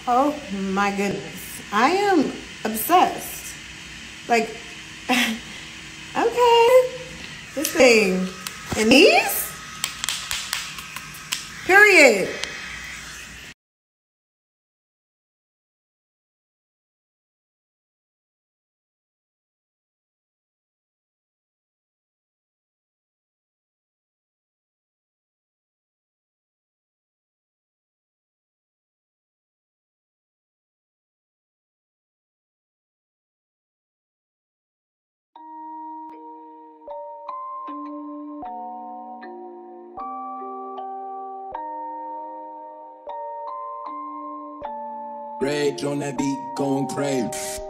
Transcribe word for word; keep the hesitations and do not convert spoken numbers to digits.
Oh my goodness. I am obsessed. Like, okay. This thing. And these? Period. Rage on that beat, going crazy.